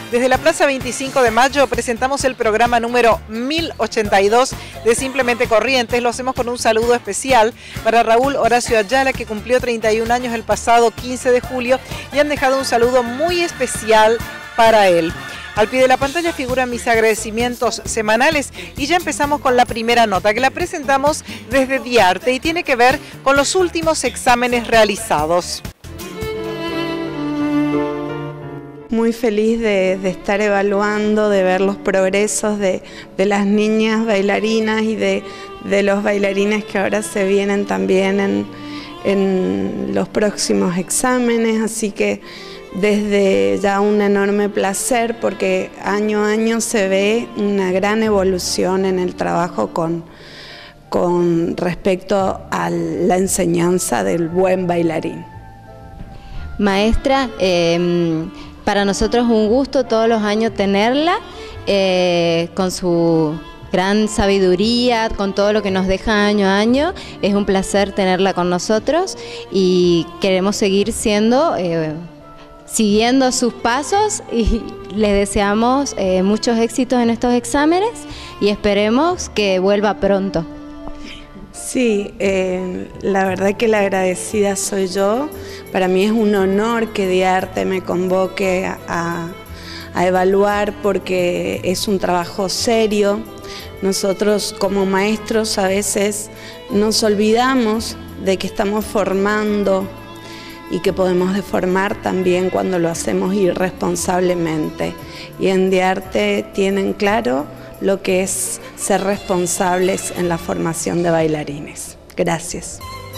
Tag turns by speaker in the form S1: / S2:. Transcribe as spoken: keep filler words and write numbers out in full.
S1: Desde la Plaza veinticinco de Mayo presentamos el programa número mil ochenta y dos de Simplemente Corrientes. Lo hacemos con un saludo especial para Raúl Horacio Ayala, que cumplió treinta y un años el pasado quince de julio, y han dejado un saludo muy especial para él. Al pie de la pantalla figuran mis agradecimientos semanales y ya empezamos con la primera nota, que la presentamos desde Diarte y tiene que ver con los últimos exámenes realizados.
S2: Muy feliz de, de estar evaluando, de ver los progresos de, de las niñas bailarinas y de, de los bailarines que ahora se vienen también en, en los próximos exámenes, así que desde ya un enorme placer, porque año a año se ve una gran evolución en el trabajo con, con respecto a la enseñanza del buen bailarín.
S3: Maestra, eh, para nosotros es un gusto todos los años tenerla, eh, con su gran sabiduría, con todo lo que nos deja año a año. Es un placer tenerla con nosotros y queremos seguir siendo... Eh, siguiendo sus pasos, y les deseamos eh, muchos éxitos en estos exámenes y esperemos que vuelva pronto.
S2: Sí, eh, la verdad que la agradecida soy yo. Para mí es un honor que Diarte me convoque a, a evaluar, porque es un trabajo serio. Nosotros como maestros a veces nos olvidamos de que estamos formando y que podemos deformar también cuando lo hacemos irresponsablemente. Y en Diarte tienen claro lo que es ser responsables en la formación de bailarines. Gracias.